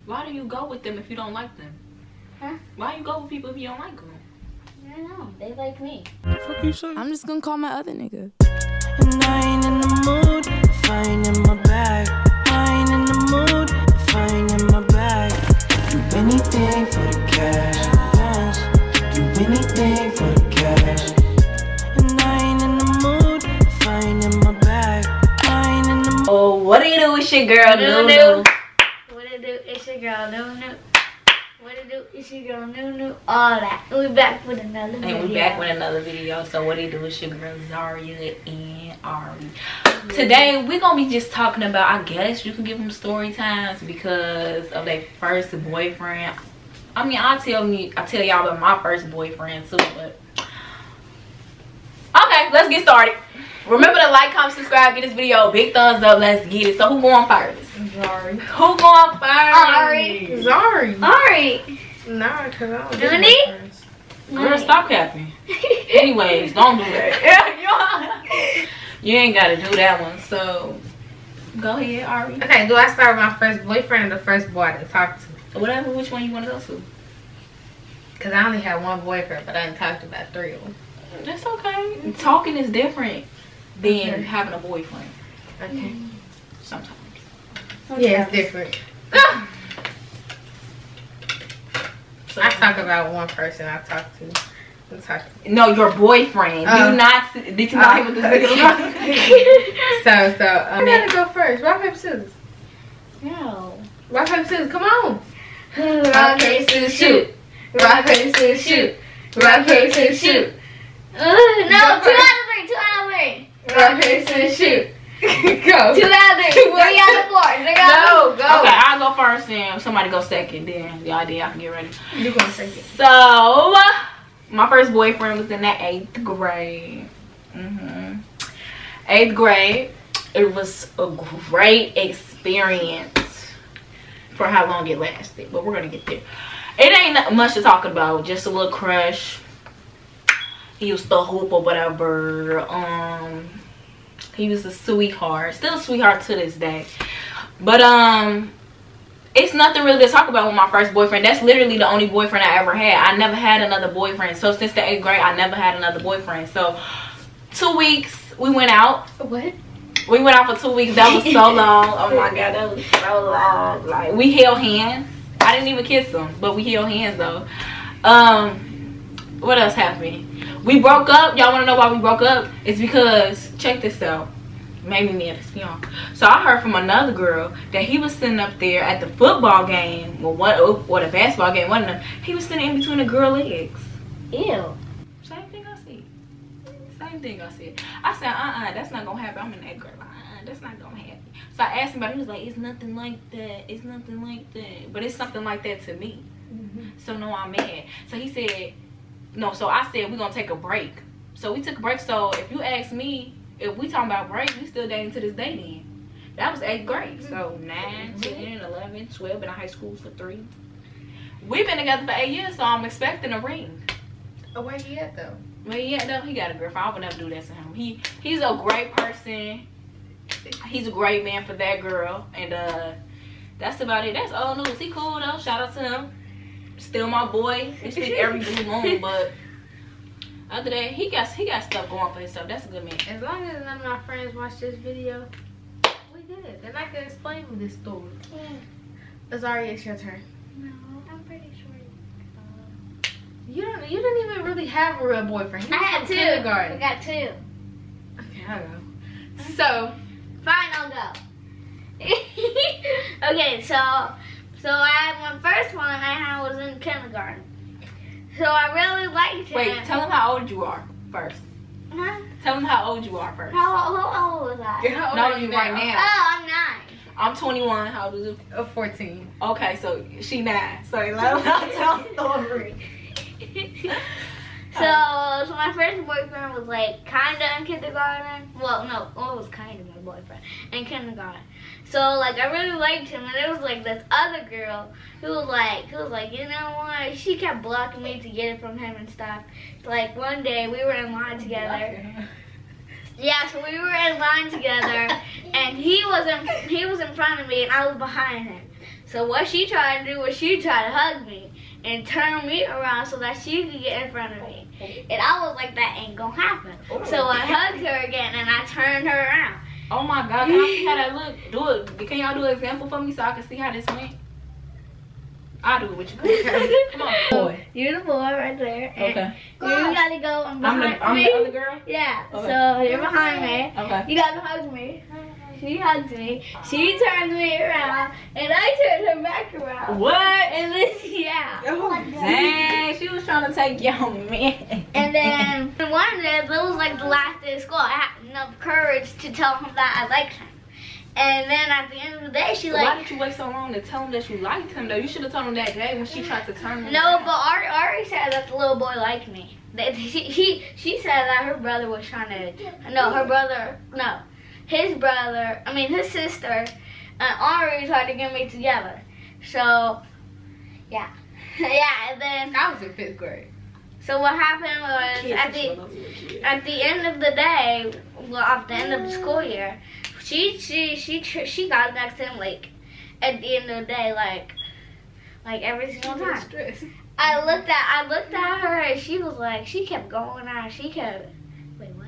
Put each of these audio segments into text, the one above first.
Why do you go with them if you don't like them? Huh? Why you go with people if you don't like them? I don't know. They like me. Fuck you say? I'm just gonna call my other nigga. And I ain't in the mood if I ain't in my bag. I ain't in the mood if I ain't in my bag. Do anything for the cash. Yes. Do anything for the cash. And I ain't in the mood if I ain't in my bag. I ain't in the mood. Oh, what do you do? It's your girl, Nunu. What it do? It's your girl, Nunu. What it do? It's your girl, Nunu. All that. We back with another video. And we back with another video. So what do you do? It's your girl, Zaria and Ari. Today, we're going to be just talking about, I guess you can give them story times because of their first boyfriend. I mean, I tell y'all about my first boyfriend too, but... Okay, let's get started. Remember to like, comment, subscribe, get this video a big thumbs up. Let's get it. So who going first? Zari. Who going first? Ari. Zari. Ari. Nah, because I don't Nuni? do my friends. Girl, stop capping. Anyways, don't do that. You ain't got to do that one. So, go ahead, Ari. Okay, do I start with my first boyfriend or the first boy I talked to? Whatever, which one you want to go to. Because I only had one boyfriend, but I done talked to about 3 of them. That's okay. Talking is different than Okay. having a boyfriend. Okay. Sometimes. Yeah, it's different. So, I talk about one person I talked to. no, your boyfriend. Oh. Did you not hear what this video was? I gotta go first. Rock, paper, scissors. No. Rock, paper, scissors. Come on. Rock, paper, scissors, shoot. Rock, paper, scissors, shoot. Rock, paper, scissors, shoot. No, 2 Go out of first. 3. 2 out of 3. Rock, paper, scissors, shoot. Go. 2 out of 3. 3 out of 4. 3 out of 4. No, go. Okay, I'll go first and somebody go second. Then the idea I can get ready. You gonna take it. So, my first boyfriend was in the 8th grade. 8th grade. It was a great experience for how long it lasted. But we're going to get there. It ain't much to talk about. Just a little crush. He used to hoop or whatever. He was a sweetheart. Still a sweetheart to this day. But, it's nothing really to talk about with my first boyfriend. That's literally the only boyfriend I ever had. I never had another boyfriend. So since the 8th grade, I never had another boyfriend. So 2 weeks, we went out. What? We went out for 2 weeks. That was so long. Oh my God, that was so long. Like, we held hands. I didn't even kiss him, but we held hands though. What else happened? We broke up. Y'all want to know why we broke up? It's because, check this out. Maybe me and this young. So I heard from another girl that he was sitting up there at the football game, or the basketball game, one of them. He was sitting in between the girl legs. Ew. Same thing I said. Same thing I said. I said, that's not gonna happen. I'm in 8th grade. That's not gonna happen. So I asked him about it. He was like, it's nothing like that. It's nothing like that. But it's something like that to me. So no, I'm mad. So he said, no. So I said, we're gonna take a break. So we took a break. So if you ask me, if we talking about break, we still dating to this day then. That was 8th grade. So 9, 10, 11, 12, been in high school for 3. We've been together for 8 years, so I'm expecting a ring. Oh, where he at though? Well, yeah, no, he got a girlfriend. I would never do that to him. He's a great person. He's a great man for that girl. And that's about it. That's old news. He cool though. Shout out to him. Still my boy. We speak every blue moon, but other than that, he got stuff going for himself. That's a good man. As long as none of my friends watch this video, we good. Then I can explain this story. Azari, it's your turn. No, I'm pretty sure. You didn't even really have a real boyfriend. He I was had from 2. kindergarten. I got 2. Okay, I'll go. So, Fine, I'll go. Okay, so my first one I had was in kindergarten. So I really liked him. Wait, tell him how old you are first. Huh? Tell him how old you are first. How old was I? how old No, are you right now? now. Oh, I'm 9. I'm 21. How old is you? 14. Okay, so she 9. So let him tell the story. So my first boyfriend was like kinda in kindergarten. Well, no, it was kinda my boyfriend in kindergarten. So like I really liked him, and there was like this other girl who was like, you know what? She kept blocking me to get it from him and stuff. Like one day we were in line together. Yeah, so we were in line together, and he was in front of me, and I was behind him. So what she tried to do was she tried to hug me and turn me around so that she could get in front of me. And I was like, that ain't gonna happen. So I hugged her again and I turned her around. Oh my God, can I see how that look? Can y'all do an example for me so I can see how this went? I'll do it with you. Come on. Boy. You're the boy right there. Okay. You gotta go behind I'm me. the other girl? Yeah. Okay. So you're behind me. Okay. You gotta hug me. She hugs me. She turns me around, and I turn her back around. What? And then yeah. Dang, she was trying to take your man. And then one day, it was like the last day of school. I had enough courage to tell him that I liked him. And then at the end of the day, she Why like. did you wait so long to tell him that you liked him though? You should have told him that day when she tried to turn him No, around. but Ari said that the little boy liked me. She said that her brother was trying to. No, her brother. No. His brother, his sister, and Ari tried to get me together. So, yeah. Yeah, and then, I was in 5th grade. so what happened was, at the end of the day, well, at the end of the school year, she got next to him, like, at the end of the day, like every single time. I looked at her, and she was like, she kept going on, wait, what?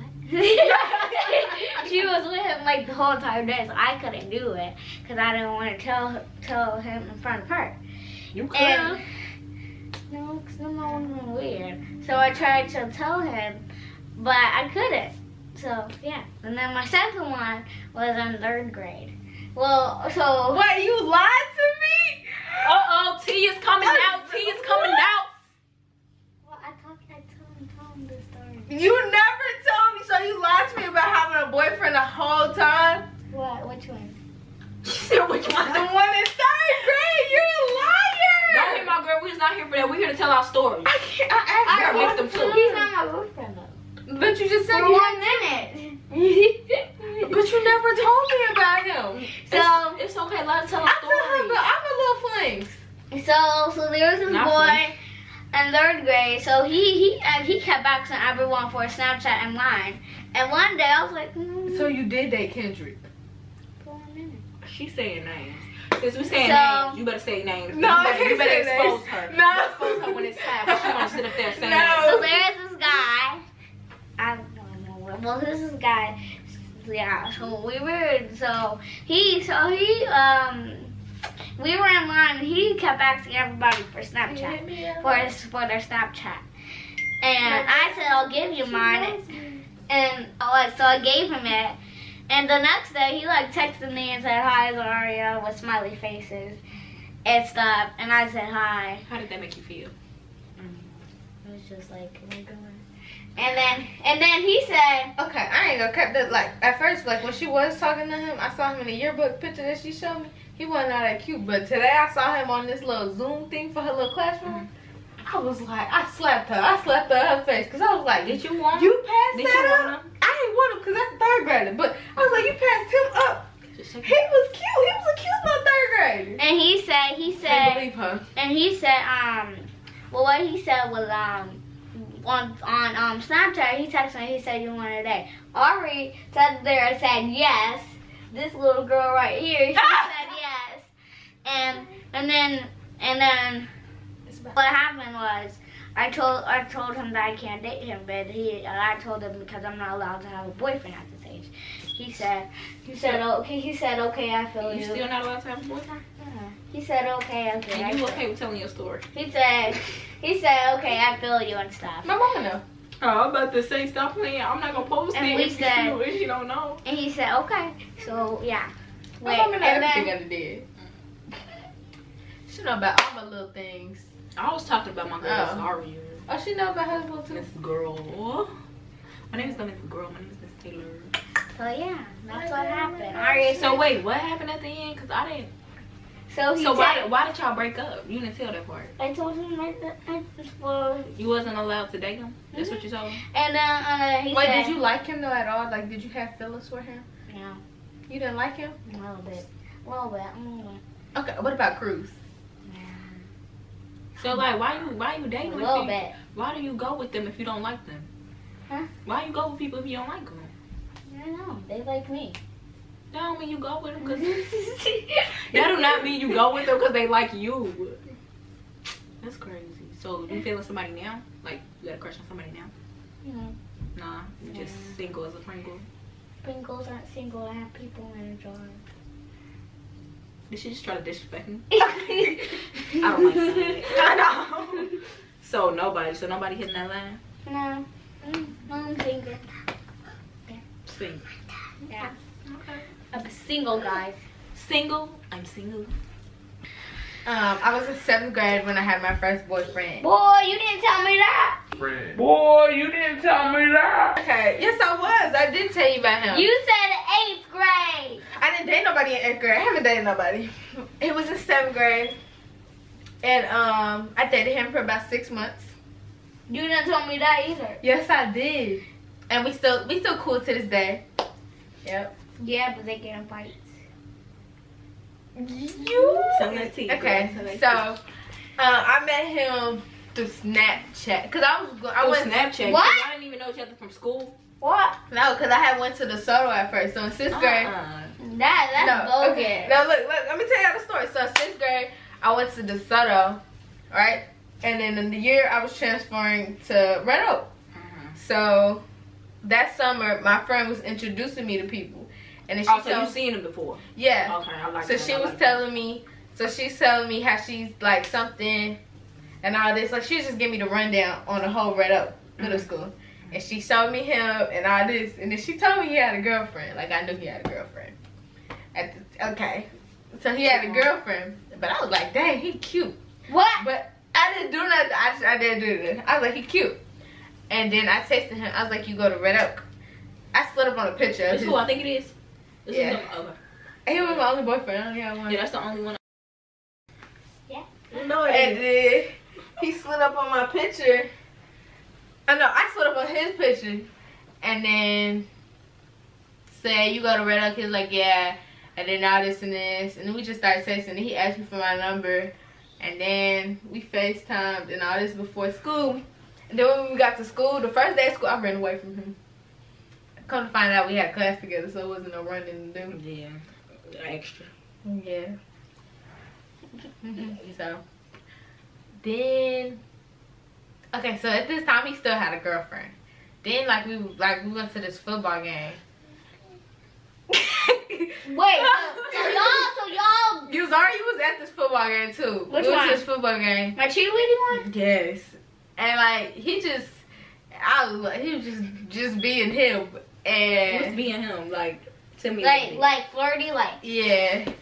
She was with him like the whole entire day, so I couldn't do it because I didn't want to tell him in front of her. You could. And no, because then that would have been weird. So I tried to tell him, but I couldn't. So yeah. And then my second one was in 3rd grade. Well, so Wait, you lied to me? T is coming out. T is coming out. well, I told him this story. You never told me, so you lied to me about having a boyfriend the whole time? What? Which one? She said which The one? one in 3rd grade, you're a liar! Don't hit my girl. We was not here for that. We're here to tell our story. I can't, I You're a asked victim too. He's not my boyfriend though. But you just said For you 1 minute. But you never told me about him. So It's okay. Let us tell our I told her, story. but I'm a little flings. So there was this Not boy in 3rd grade. So he kept asking everyone for a Snapchat and mine. And one day I was like, So you did date Kendrick? for 1 minute. She's saying names. Since we saying So- names, you better say names. No, I you can't better say expose names. her. No. You expose her when it's time. 'Cause she's gonna sit up there saying No. names. So there's this guy. I don't know. Well, this is guy. Yeah. So we were in line. And he kept asking everybody for Snapchat for their Snapchat. And I said, I'll give you mine. And so I gave him it. And the next day, he like texted me and said, hi, Zaria, with smiley faces and stuff. And I said, hi. How did that make you feel? It was just like, and then he said, Okay, I ain't gonna cut that. Like, at first, like, when she was talking to him, I saw him in the yearbook picture that she showed me. He wasn't all that cute. But today, I saw him on this little Zoom thing for her little classroom. I was like, I slapped her in her face. Because I was like, Did you want? you passed Did that you up? want him? I didn't want him because that's 3rd grader. But I was like, you passed him up. Just He check it. was cute. He was a cute little 3rd grader. and he Can't said, believe her. and he said, well, what he said was, on Snapchat, he texted me, he said, you want a date? Ari sat there and said yes. This little girl right here, she said yes. And then what happened was, I told him that I can't date him, but I told him because I'm not allowed to have a boyfriend at this age. He said, okay, I feel You you. still not allowed to have a boyfriend? He said, okay. And I you feel-" okay with telling your story? He said, okay, I feel you and stuff. My mama know. Oh, I'm about to say stop playing. I'm not gonna post And it we if said- you don't know. And he said, okay. So yeah. My mama know and everything then, I did. She know about all my little things. I was talking about my girl. Oh. Sorry, Oh, she know about her little too. Miss Girl. My name is not Miss Girl. My name is Miss Taylor. so yeah, that's what happened. Ari So wait, what happened at the end? Cause I didn't. So he So said, why did y'all break up? You didn't tell that part. I told him like that. Well, You wasn't allowed to date him. That's what you told him. and then he Wait, said, did you like him though at all? Like, did you have feelings for him? No, You didn't like him? a little bit. Okay, what about Cruz? So like, why you A dating with little them? bit. Why do you go with them if you don't like them? Huh? Why you go with people if you don't like them? I don't know. They like me. That don't mean you go with them because that do not mean you go with them because they like you. That's crazy. So you feeling somebody now? Like you got a crush on somebody now? No. Nah, you just single as a Pringle. Pringles aren't single. I have people in a jar. Did she just try to disrespect me? I don't like that. I know. So nobody hitting that line? No. I'm single. Single. Yeah. Okay. I'm single, guys. Single? I'm single. I was in 7th grade when I had my first boyfriend. Boy, you didn't tell me that. Boy, you didn't tell me that. Okay, yes I was. I did tell you about him. You said 8th grade. I didn't date nobody in 8th grade. I haven't dated nobody. It was in 7th grade. And I dated him for about 6 months. You didn't tell me that either. Yes I did. And we still cool to this day. Yep. Yeah, but they get in fights. You Tell that tea. okay, so I met him through Snapchat. Cause I went Snapchat. What? Y'all didn't even know each other from school? What? No, cause I had went to DeSoto at first. So in 6th grade. That's No, bogus. okay. Now look, let me tell y'all the story. So 6th grade, I went to DeSoto, right? And then in the year I was transferring to Red Oak. So that summer, my friend was introducing me to people, and then she So you seen him before? yeah. Okay, I like So that. she I was like telling me. So she's telling me how she's like something, and all this. Like she was just giving me the rundown on the whole Red Oak Middle School, and she showed me him and all this, and then she told me he had a girlfriend. Like I knew he had a girlfriend. Okay, so he had a girlfriend, but I was like, dang, he cute. What? But I didn't do nothing. I didn't do this. I was like, he cute. And then I texted him. I was like, you go to Red Oak. I slid up on a picture. It's who I think it is. This Yeah. is okay. He was my only boyfriend. I only had one. Yeah, that's the only one. Yeah. No, And then he slid up on my picture. I know, I slid up on his picture. And then said, you go to Red Oak. He was like, yeah. And then all this and this. And then we just started texting. And he asked me for my number. And then we FaceTimed and all this before school. And then when we got to school, the first day of school, I ran away from him. Come to find out we had class together, so it wasn't no running to do. Yeah, extra. Yeah. So then, okay, so at this time he still had a girlfriend. Then we went to this football game. Wait, so y'all. You was at this football game too. Which we went one? to this football game. My cheerleading one? Yes. And like he was just being him. What's And being him? Like, tell me. a little bit. Like flirty, like. yeah.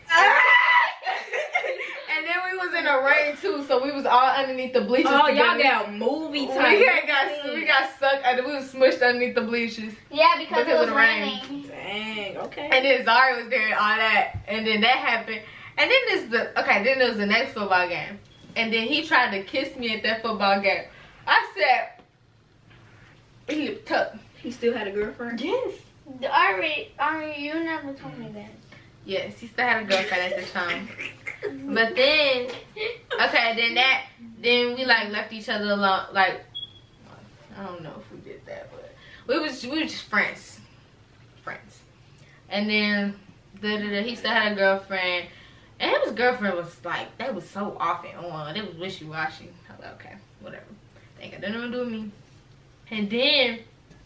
And then we was in the rain too, so we was all underneath the bleachers. Oh, y'all together. got movie time. We got sucked and we was smushed underneath the bleachers. Yeah, because it Because was of the rain. raining. Dang. Okay. And then Zari was there and all that. And then that happened. And then then there was the next football game. And then he tried to kiss me at that football game. I said, he lipped up. He still had a girlfriend? Yes. Ari, you never told me that. Yes, he still had a girlfriend at the time. But then, then we left each other alone. Like, I don't know if we did that, but we were just friends. And then he still had a girlfriend, and his girlfriend was like, they was so off and on. They was wishy-washy. I was like, okay, whatever. They ain't got nothing to do with me. And then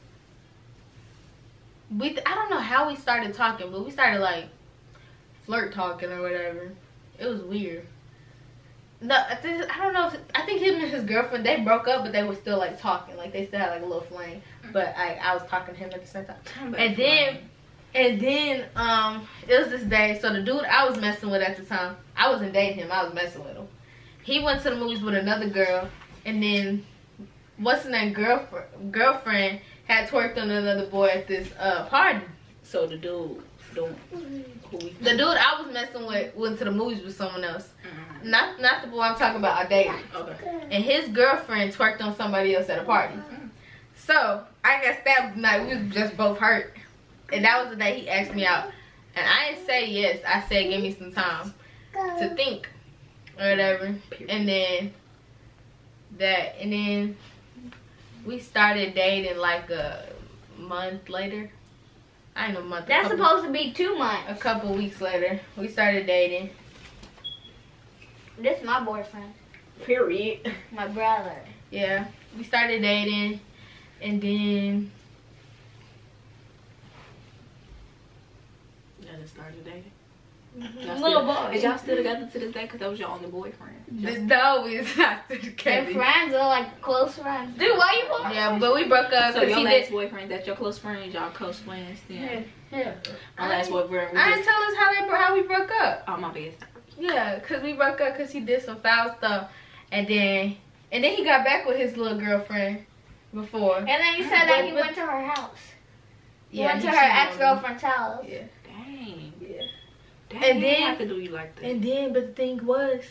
I don't know how we started talking, but we started flirt talking or whatever. It was weird. No, I don't know. I think him and his girlfriend, they broke up, but they were still talking. They still had a little flame. But I was talking to him at the same time. And then it was this day. So the dude I was messing with at the time, I wasn't dating him. I was messing with him. He went to the movies with another girl, and then what's his name? Girlfriend had twerked on another boy at this party. So the dude, The dude I was messing with went to the movies with someone else. Not the boy I'm talking about, I dated. Okay. And his girlfriend twerked on somebody else at a party. So, I guess that night we was just both hurt. And that was the day he asked me out. And I didn't say yes. I said give me some time to think or whatever. And then we started dating a month later. I ain't no month. That's supposed to be 2 months. A couple weeks later, we started dating. This is my boyfriend. Period. My brother. Yeah, we started dating, and then Y'all just started dating. Little boy. Is y'all still together to this day? Because that was your only boyfriend. no, it's not They're together. friends, they're like close friends. Dude, why you put Yeah, but we broke up So because your he last did. boyfriend, that's your close friend, y'all close friends. Yeah. Yeah. My last boyfriend, we I didn't just, tell us how we broke up. oh my bad. Yeah, because we broke up because he did some foul stuff, and then he got back with his little girlfriend before. And then you said that he went to her house. He Yeah, went to he her cheated on me. ex-girlfriend's house. Yeah. Dang. Yeah. Dang, And he then- didn't have to do you like that. And then, but the thing was,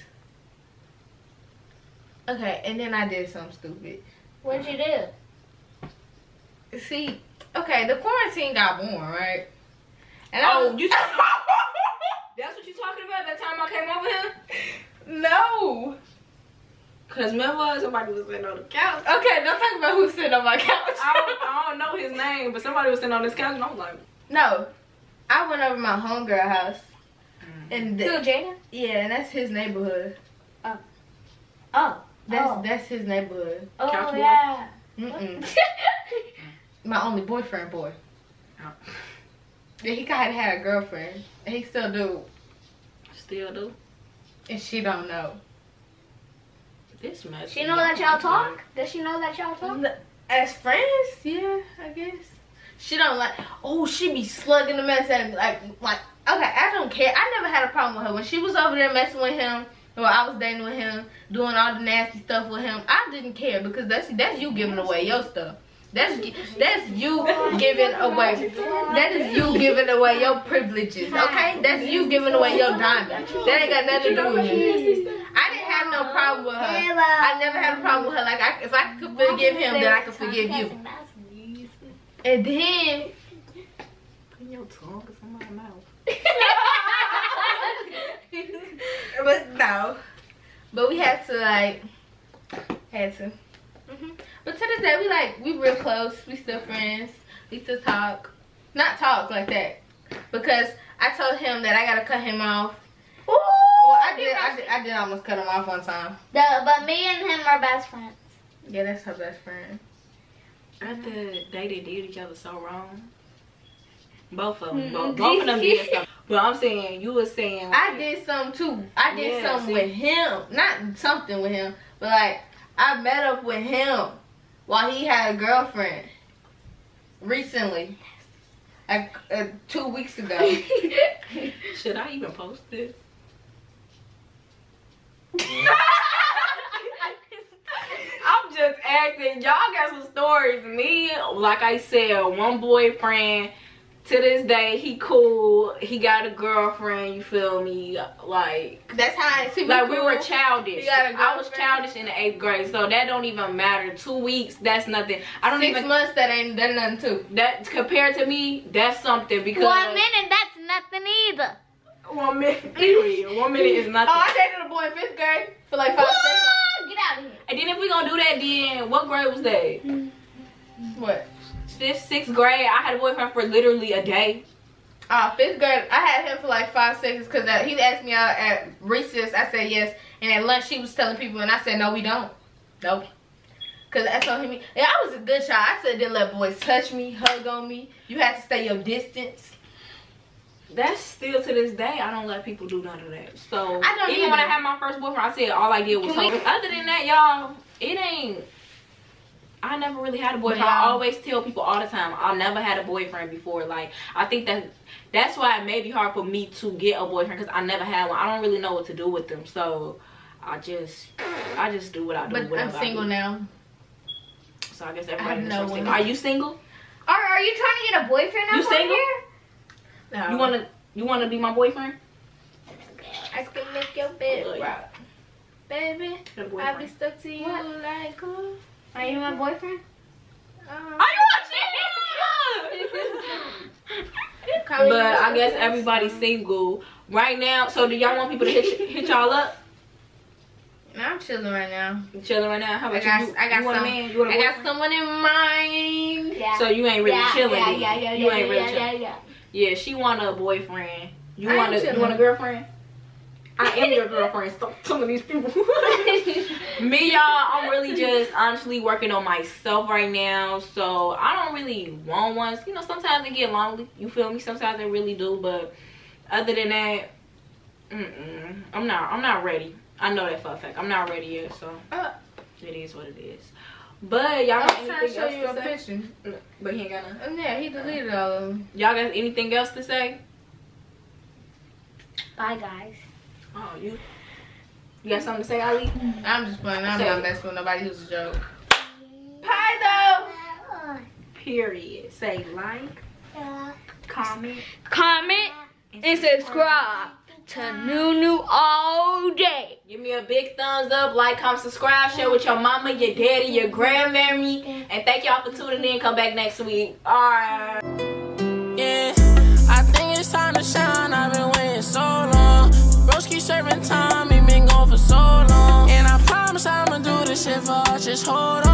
okay, and then I did something stupid. What'd you do? See, okay, the quarantine got born, right? And Oh, you talking that's what you talking about? That time I came over here? no. Cause remember somebody was sitting on the couch. Okay, don't talk about who's sitting on my couch. I don't know his name, but somebody was sitting on this couch and I was like, No, I went over my homegirl house, and Who, Jaden? yeah, and that's his neighborhood. Oh. That's his neighborhood. Oh, Couch boy? yeah. Mm-mm. My only boyfriend boy. Oh. Yeah, he had a girlfriend, and he still do, still do. and she don't know. This mess. She know that y'all talk? Does she know that y'all talk? As friends, yeah, I guess. She don't like. Oh, she be slugging the mess at me like. Okay, I don't care. I never had a problem with her when she was over there messing with him. Or I was dating with him, doing all the nasty stuff with him. I didn't care because that's you giving away your stuff. That's you giving away. That is you giving away your privileges. Okay, that's you giving away your diamond. That ain't got nothing to do with me. I didn't have no problem with her. I never had a problem with her. Like if I could forgive him, then I could forgive you. And then Put your tongue in my mouth. but no. But we had to But to this day we real close. We still friends. We still talk. Not talk like that. Because I told him that I gotta cut him off. Well, I did almost cut him off one time. But me and him are best friends. Yeah, that's her best friend. After they did each other so wrong. Both of them. Both of them did something. But I'm saying, you were saying. I did something too. I did Yeah, something see. with him. Not something with him. But like, I met up with him while he had a girlfriend. Recently. Like 2 weeks ago. Should I even post this? I'm just asking. Y'all got some stories. Me, like I said, one boyfriend. To this day, he cool. He got a girlfriend. You feel me? Like That's how I see. we were childish. He got a I was girlfriend? childish in the 8th grade, so that don't even matter. 2 weeks, that's nothing. I don't 6 even. months, that nothing too. That compared to me, that's something because 1 minute, that's nothing either. 1 minute, period. 1 minute is nothing. Oh, I dated a boy in 5th grade for like 5 seconds. Get out of here. And then if we gonna do that, then what grade was that? What? 5th, 6th grade. I had a boyfriend for literally a day. 5th grade, I had him for like 5 seconds because he asked me out at recess. I said yes. And at lunch, he was telling people, and I said, no, we don't. Nope. Because I told him, yeah, I was a good child. I said, didn't let boys touch me, hug on me. You had to stay your distance. That's still to this day. I don't let people do none of that. So I don't even when I either. had my first boyfriend, I said all I did was hug. Other than that, y'all, it ain't. I never really had a boyfriend. I always tell people all the time, I never had a boyfriend before. Like, I think that's why it may be hard for me to get a boyfriend because I never had one. I don't really know what to do with them. So I just do what I do. But I'm single now. So I guess everybody I is have no single. one. Are you single? Are you trying to get a boyfriend You up on single? here? No. You wanna be my boyfriend? I can make your bed Look. rock. Baby, Got a I'll be boyfriend. stuck to you What? like glue. Are you my boyfriend? Are you But I guess everybody's single right now. So do y'all want people to hit y'all up? Nah. chilling right now. You chilling right now? How about you? I got you want a man? You want a I got boyfriend? someone in mind. Yeah. So you ain't really chilling. Yeah. You ain't really chilling. Yeah, she want a boyfriend. You I want ain't a chilling. girlfriend? I am your girlfriend. Stop telling these people. Me, y'all, I'm really just honestly working on myself right now. So I don't really want one. You know, sometimes they get lonely. You feel me? Sometimes they really do. But other than that, I'm not ready. I know that for a fact. I'm not ready yet. So it is what it is. But y'all got I'm trying to anything show you a else to say? picture. But he ain't got nothing. Yeah, he deleted all of them. Y'all got anything else to say? Bye, guys. Oh, you got something to say, Ali? I'm just playing. I'm Say not it. messing with nobody who's a joke. Pie though. Period. Say like, comment, Comment and subscribe to Nunu all day. give me a big thumbs up, like, comment, subscribe, share with your mama, your daddy, your grandmammy, and thank y'all for tuning in. Come back next week. Alright. Yeah, I think it's time to shine. I've been waiting so long. Broski serving time, he been gone for so long. And I promise I'ma do this shit for us. Just hold on.